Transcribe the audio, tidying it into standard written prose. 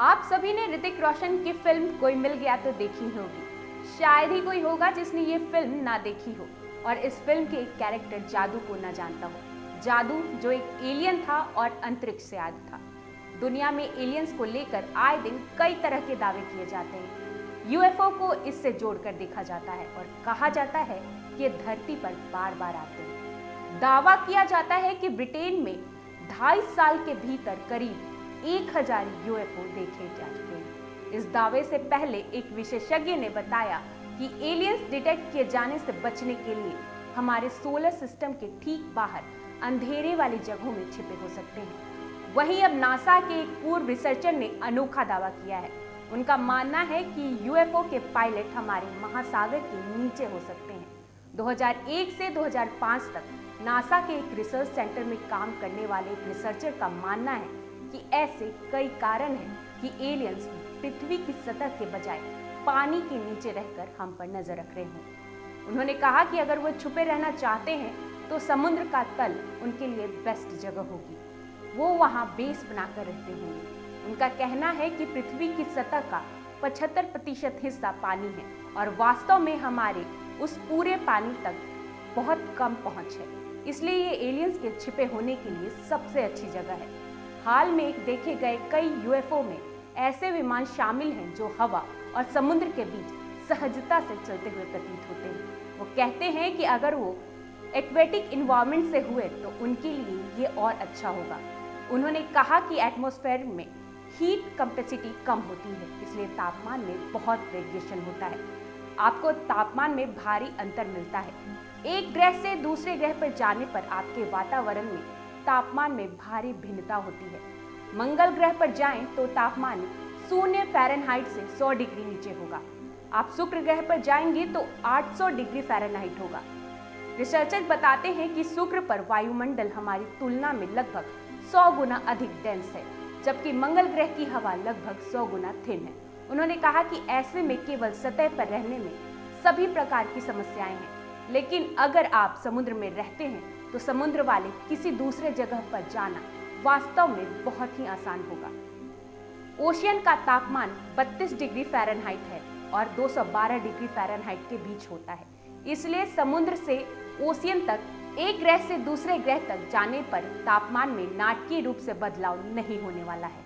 आप सभी ने ऋतिक रोशन की फिल्म कोई मिल गया तो देखी होगी। शायद ही कोई होगा जिसने ये फिल्म ना देखी हो और इस फिल्म के एक कैरेक्टर जादू को ना जानता हो। जादू जो एक एलियन था और अंतरिक्ष से आया था। दुनिया में एलियंस को लेकर आए दिन कई तरह के दावे किए जाते हैं। यूएफओ को इससे जोड़कर देखा जाता है और कहा जाता है कि ये धरती पर बार बार आते हैं। दावा किया जाता है कि ब्रिटेन में 2.5 साल के भीतर करीब 1000 यूएफओ देखे जा चुके हैं। इस दावे से पहले एक विशेषज्ञ ने बताया कि एलियंस डिटेक्ट किए जाने से बचने के लिए हमारे सोलर सिस्टम के ठीक बाहर अंधेरे वाली जगहों में छिपे हो सकते हैं। वहीं अब नासा के एक पूर्व रिसर्चर ने अनोखा दावा किया है। उनका मानना है कि यूएफओ के पायलट हमारे महासागर के नीचे हो सकते हैं। 2001 से 2005 तक नासा के एक रिसर्च सेंटर में काम करने वाले एक रिसर्चर का मानना है कि ऐसे कई कारण हैं कि एलियंस पृथ्वी की सतह के बजाय पानी के नीचे रहकर हम पर नजर रख रहे हों। उन्होंने कहा कि अगर वो छुपे रहना चाहते हैं तो समुद्र का तल उनके लिए बेस्ट जगह होगी। वो वहाँ बेस बनाकर रहते होंगे। उनका कहना है कि पृथ्वी की सतह का 75% हिस्सा पानी है और वास्तव में हमारे उस पूरे पानी तक बहुत कम पहुँच है। इसलिए ये एलियंस के छिपे होने के लिए सबसे अच्छी जगह है। हाल में देखे गए कई यूएफओ में ऐसे विमान शामिल हैं जो हवा और समुद्र के बीच सहजता से चलते हुए प्रतीत होते हैं। वो कहते हैं कि अगर वो एक्वेटिक इन्वायरमेंट से हुए तो उनके लिए ये और अच्छा होगा। उन्होंने कहा कि एटमॉस्फेयर में हीट कैपेसिटी कम होती है, इसलिए तापमान में बहुत वेरिएशन होता है। आपको तापमान में भारी अंतर मिलता है। एक ग्रह से दूसरे ग्रह पर जाने पर आपके वातावरण में तापमान में भारी भिन्नता होती है। मंगल ग्रह पर जाएं तो तापमान 0 फ़ारेनहाइट से 100 डिग्री नीचे होगा। आप शुक्र ग्रह पर जाएंगे तो 800 डिग्री फ़ारेनहाइट होगा। रिसर्चर बताते हैं कि शुक्र पर वायुमंडल हमारी तुलना में लगभग 100 गुना अधिक डेंस है, जबकि मंगल ग्रह की हवा लगभग 100 गुना थिन है। उन्होंने कहा कि ऐसे में केवल सतह पर रहने में सभी प्रकार की समस्याएं हैं, लेकिन अगर आप समुद्र में रहते हैं तो समुद्र वाले किसी दूसरे जगह पर जाना वास्तव में बहुत ही आसान होगा। ओशियन का तापमान 32 डिग्री फ़ारेनहाइट है और 212 डिग्री फ़ारेनहाइट के बीच होता है। इसलिए समुद्र से ओशियन तक एक ग्रह से दूसरे ग्रह तक जाने पर तापमान में नाटकीय रूप से बदलाव नहीं होने वाला है।